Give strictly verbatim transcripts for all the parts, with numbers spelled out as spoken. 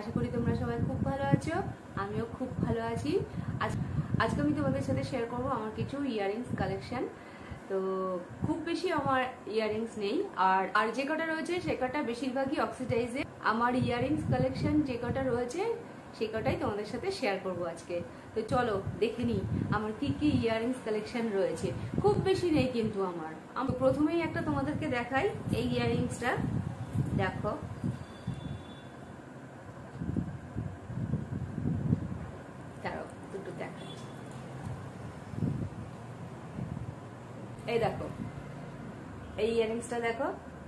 আশা করি তোমরা সবাই খুব ভালো আছো, আমিও খুব ভালো আছি। আজ আজকে আমি তোমাদের সাথে শেয়ার করব আমার কিছু ইয়াররিংস কালেকশন। তো খুব বেশি আমার ইয়াররিংস নেই, আর আর যে কটা রয়েছে সে কটা বেশিরভাগই অক্সিডাইজে। আমার ইয়াররিংস কালেকশন যে কটা রয়েছে সে কটাই তোমাদের সাথে শেয়ার করব আজকে। তো চলো দেখে নিই আমার কি কি ইয়াররিংস কালেকশন রয়েছে। খুব বেশি নেই কিন্তু আমার। আমি প্রথমেই একটা তোমাদেরকে দেখাই, এই ইয়াররিংসটা দেখো। দাঁড়াও দুটো দেখাই। এই দেখো এই ইয়াররিংসটা দেখো,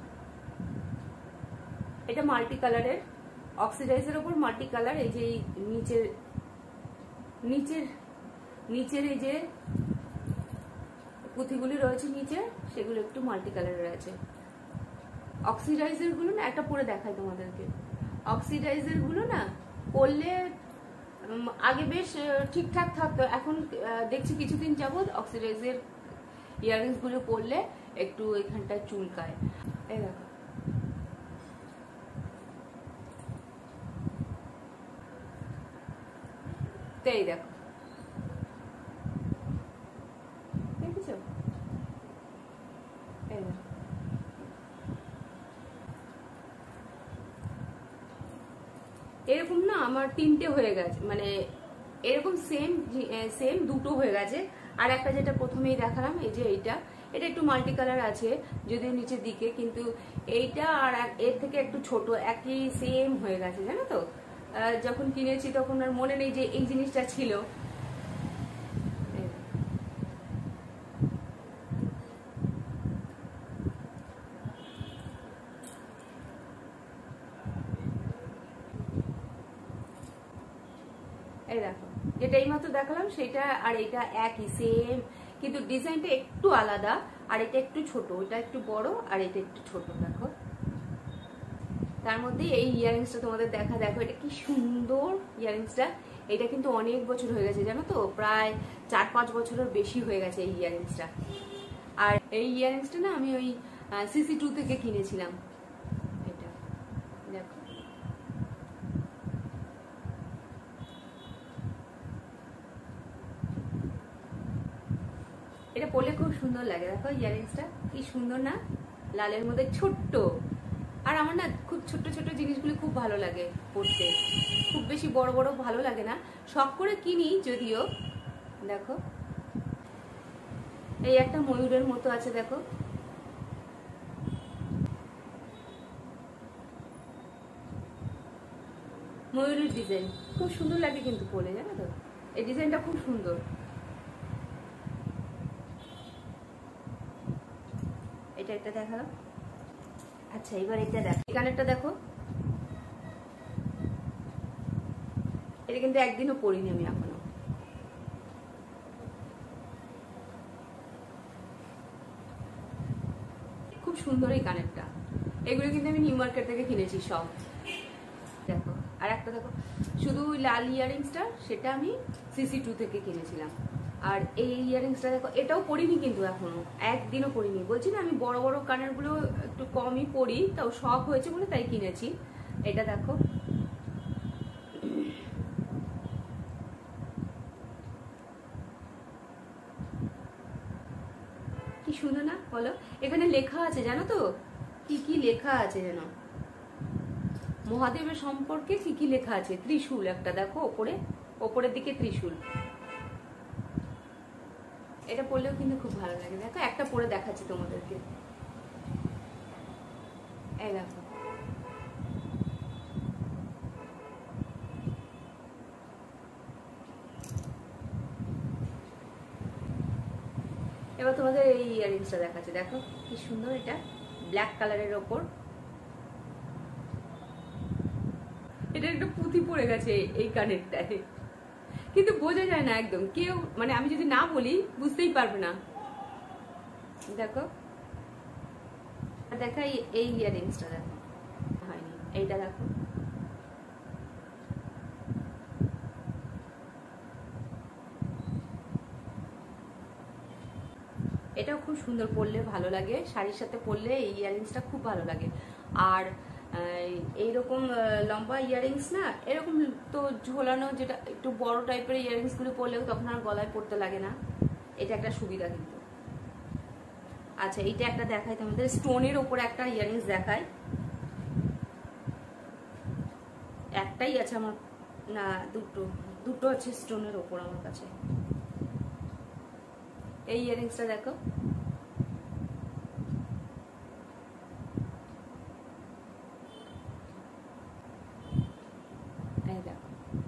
এটা মাল্টি কালারের, অক্সিডাইজের ওপর মাল্টি কালার। এই যে নিচের নিচের নিচের এই যে পুঁথিগুলি রয়েছে নিচে, সেগুলো একটু মাল্টি কালারের আছে। অক্সিডাইজার গুলো না একটা পরে দেখাই তোমাদেরকে। অক্সিডাইজার গুলো না পরলে আগে বেশ ঠিকঠাক থাকতো, এখন দেখছি কিছুদিন যাবত অক্সিডাইজের ইয়াররিংস গুলো পরলে একটু এখানটা চুলকায়। এই দেখো এই দেখো দেখেছো, এই দেখো এরকম না আমার তিনটে হয়ে গেছে, মানে এরকম সেম সেম দুটো হয়ে গেছে। আর একটা যেটা প্রথমেই দেখালাম এই যে এইটা, এটা একটু মাল্টি কালার আছে যদিও নিচের দিকে, কিন্তু এইটা আর এর থেকে একটু ছোট, একই সেম হয়ে গেছে জানো তো। যখন কিনেছি তখন আর মনে নেই যে এই জিনিসটা ছিল। এই দেখো যেটা এই মাত্র দেখালাম সেটা আর এটা একই সেম, কিন্তু ডিজাইনটা একটু আলাদা। আর এটা একটু ছোট, ওটা একটু বড়, আর এটা একটু ছোট। দেখো তার মধ্যে এই ইয়াররিংসটা তোমাদের দেখা, দেখো এটা কি সুন্দর ইয়াররিংসটা। এটা কিন্তু অনেক বছর হয়ে গেছে জানো তো, প্রায় চার পাঁচ বছরের বেশি হয়ে গেছে এই ইয়াররিংসটা। আর এই ইয়াররিংসটা না আমি ওই সিসি টু থেকে কিনেছিলাম। এটা দেখো এটা পরলে খুব সুন্দর লাগে। দেখো ইয়াররিংসটা কি সুন্দর না, লালের মধ্যে ছোট্ট। আর আমার না খুব ছোট ছোট জিনিসগুলি খুব ভালো লাগে পরতে, খুব বেশি বড় বড় ভালো লাগে না, শখ করে কিনি যদিও। দেখো এই একটা ময়ূরের মতো আছে, দেখো ময়ূরের ডিজাইন খুব সুন্দর লাগে কিন্তু পরে, জানো তো এই ডিজাইনটা খুব সুন্দর। এটা একটা দেখালাম। আচ্ছা এবার এটা দেখো, কানেরটা দেখো, এটা কিন্তু একদিনও পরিনি আমি এখনো। খুব সুন্দর এই কানেরটা, এগুলো কিন্তু আমি নিউ মার্কেট থেকে কিনেছি সব। দেখো আর একটা দেখো শুধু লাল ইয়াররিংসটা, সেটা আমি সিসি টু থেকে কিনেছিলাম। আর এই ইয়াররিংসটা দেখো, এটাও পরিনি কিন্তু এখনো, একদিনও পরিনি। বলছি না আমি বড় বড় কানের গুলো একটু কমই পরি, তাও শখ হয়েছে বলে তাই কিনেছি। এটা দেখো কি সুন্দর না বলো। এখানে লেখা আছে জানো তো, কি কি লেখা আছে যেন, মহাদেবের সম্পর্কে কি কি লেখা আছে। ত্রিশূল একটা দেখো ওপরে, ওপরের দিকে ত্রিশূল। এটা পরলেও কিন্তু খুব ভালো লাগে। দেখো একটা পরে দেখাচ্ছি তোমাদেরকে। এই দেখো এবার তোমাদের এই ইয়াররিংসটা দেখাচ্ছে, দেখো কি সুন্দর। এটা ব্ল্যাক কালারের ওপর, এটা একটু পুঁথি পড়ে গেছে এই কানেরটায়, কিন্তু বোঝা যায় না একদম, কেউ মানে আমি যদি না বলি বুঝতেই পারবে না। দেখো দেখা এই ইয়াররিংসটা দেখো, হয়নি এইটা দেখো। এটাও খুব সুন্দর, পরলে ভালো লাগে, শাড়ির সাথে পরলে এই ইয়াররিংসটা খুব ভালো লাগে। আর এইরকম লম্বা ইয়াররিংস না, এরকম তো ঝোলানো, যেটা একটু বড় টাইপের ইয়াররিংস গুলো পরলেও তখন আর গলায় পড়তে লাগে না। এটা একটা সুবিধা কিন্তু। আচ্ছা, এইটা একটা দেখাই তোমাদের, স্টোনের ওপরে একটা ইয়াররিংস দেখাই। একটাই আছে আমার, না দুটো, দুটো আছে স্টোনের ওপর আমার কাছে। এই ইয়াররিংসটা দেখো, এই দেখো,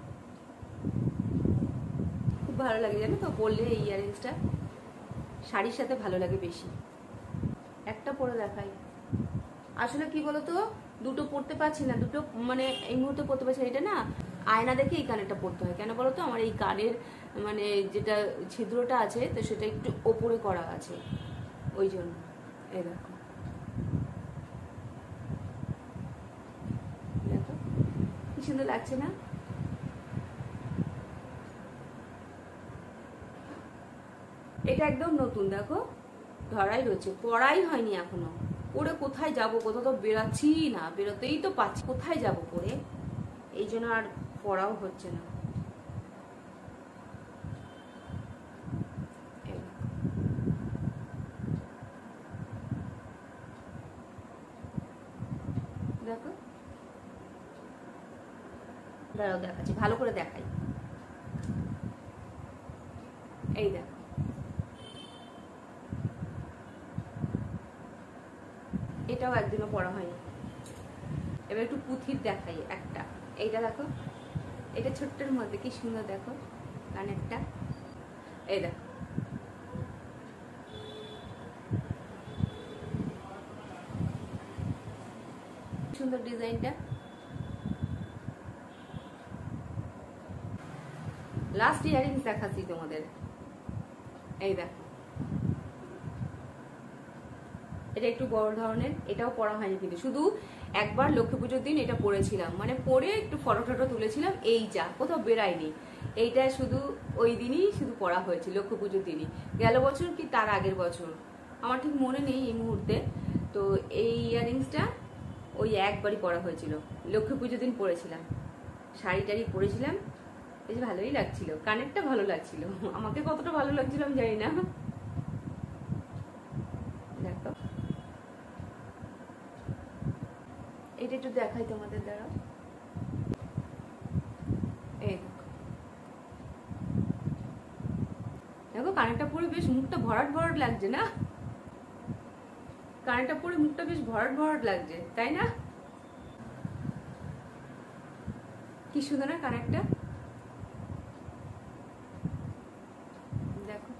খুব ভালো লাগে জানো তো পরলে এই ইয়াররিংসটা, শাড়ির সাথে ভালো লাগে বেশি। একটা পরে দেখাই। আসলে কি বলতো, দুটো পরতে পারছি না, দুটো মানে এই মুহূর্তে পরতে পারছি না। এটা না আয়না দেখে এই কানেরটা পরতে হয়। কেন বলতো, আমার এই কানের মানে যেটা ছিদ্রটা আছে তো সেটা একটু ওপরে করা আছে, ওই জন্য। এই দেখো, দেখো কি সুন্দর লাগছে না? এটা একদম নতুন, দেখো ধরাই রয়েছে, পরাই হয়নি এখনো। পরে কোথায় যাব, কোথাও তো বেরাচ্ছি না, বেরোতেই তো পাচ্ছি, কোথায় যাব পরে, এই জন্য আর পড়াও হচ্ছে না। দেখো, দাঁড়াও দেখাচ্ছি, ভালো করে দেখাই। এই দেখো, এটাও একদিনও পড়া হয়নি। এবার একটু পুঁথির দেখাই একটা। এইটা দেখো, এটা ছোট্টের মধ্যে কি সুন্দর, দেখো কানেরটা। এই দেখো, সুন্দর ডিজাইনটা। লাস্ট ইয়ারিংস দেখাচ্ছি তোমাদের। এই দেখো, এটা একটু বড় ধরনের, এটাও পরা হয়নি কিন্তু, শুধু একবার লক্ষ্মী পুজোর দিন এটা পরেছিলাম, মানে পরে একটু ফটো টটো তুলেছিলাম, এই যা, কোথাও বেরাইনি। এইটা শুধু ওই দিনই শুধু পরা হয়েছে, লক্ষ্মী পুজোর দিনই। গেল বছর কি তার আগের বছর আমার ঠিক মনে নেই এই মুহূর্তে। তো এই ইয়াররিংসটা ওই একবারই পরা হয়েছিল, লক্ষ্মী পুজোর দিন পরেছিলাম, শাড়ি টাড়ি পরেছিলাম, বেশ ভালোই লাগছিল, কানেরটা ভালো লাগছিল। আমাকে কতটা ভালো লাগছিল আমি জানি না। দেখো, এটা একটু দেখাই তোমাদের দ্বারা। এই দেখো, দেখো কানেরটা পরে বেশ মুখটা ভরাট ভরাট লাগছে না? কানেরটা পরে মুখটা বেশ ভরাট ভরাট লাগছে, তাই না? কি সুন্দর না কানেরটা, দেখো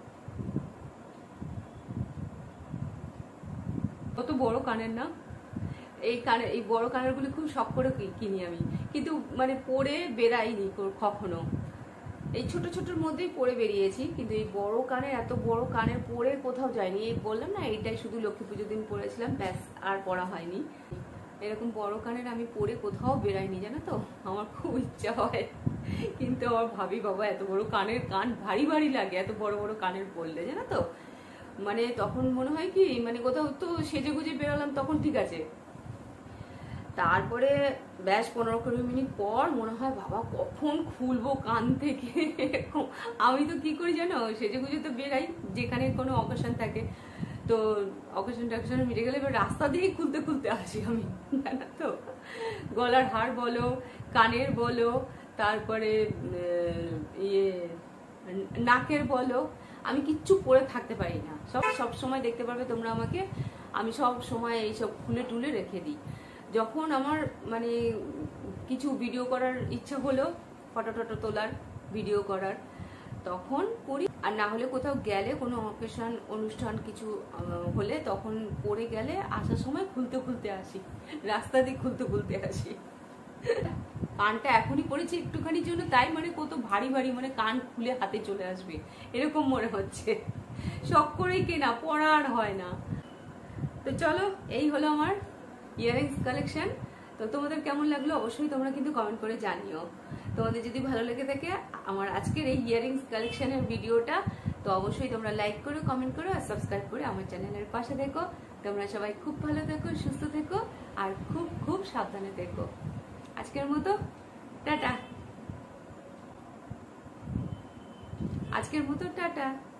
কত বড় কানের না? এই কানের, এই বড় কানের গুলি খুব শখ করে কিনি আমি, কিন্তু মানে পরে বেরাইনি কখনো। এই ছোট ছোটর মধ্যেই পরে বেরিয়েছি, কিন্তু এই বড় কানের, এত বড় কানের পরে কোথাও যায়নি। এই বললাম না, এইটাই শুধু লক্ষ্মী পুজোর দিন পরেছিলাম, ব্যাস, আর পরা হয়নি। এরকম বড় কানের আমি পরে কোথাও বেরাইনি, জানো তো। আমার খুব ইচ্ছা হয়, কিন্তু আমার ভাবি বাবা এত বড় কানের, কান ভারী ভারী লাগে এত বড় বড় কানের পরলে, জানো তো। মানে তখন মনে হয় কি, মানে কোথাও তো সেজে গুজে বেরোলাম তখন ঠিক আছে, তারপরে ব্যাস পনেরো কুড়ি মিনিট পর মনে হয় বাবা কখন খুলবো কান থেকে। আমি তো কি করি জানো, সেজে গুজে তো বেরাই যেখানে কোনো অকেশন থাকে, তো অকেশন টকেশন মিটে গেলে এবার রাস্তা দিয়ে খুলতে খুলতে আসি আমি, জানো তো। গলার হার বলো, কানের বলো, তারপরে ইয়ে নাকের বলো, আমি কিচ্ছু পরে থাকতে পারি না। সব সব সময় দেখতে পারবে তোমরা আমাকে, আমি সব সময় এইসব খুলে টুলে রেখে দিই। যখন আমার মানে কিছু ভিডিও করার ইচ্ছা হলো, ফটো টটো তোলার, ভিডিও করার, তখন করি। আর না হলে কোথাও গেলে, কোনো অকেশন অনুষ্ঠান কিছু হলে তখন পরে গেলে আসার সময় খুলতে খুলতে আসি, রাস্তা দিয়ে খুলতে খুলতে আসি। কানটা এখনই পড়েছি একটুখানির জন্য, তাই মানে কত ভারী ভারী, মানে কান খুলে হাতে চলে আসবে এরকম মনে হচ্ছে। শখ করেই কেনা, পড়া আর হয় না। তো চলো, এই হলো আমার ইয়াররিংস কালেকশন। তো তোমাদের কেমন লাগলো অবশ্যই তোমরা কিন্তু কমেন্ট করে জানিও। তোমাদের যদি ভালো লেগে থাকে আমার আজকের এই ইয়াররিংস কালেকশনের ভিডিওটা, তো অবশ্যই তোমরা লাইক করো, কমেন্ট করো আর সাবস্ক্রাইব করে আমার চ্যানেলের পাশে দেখো। তোমরা সবাই খুব ভালো থেকো, সুস্থ থেকো, আর আর খুব খুব সাবধানে দেখো। আজকের মতো টাটা। আজকের মতো টাটা।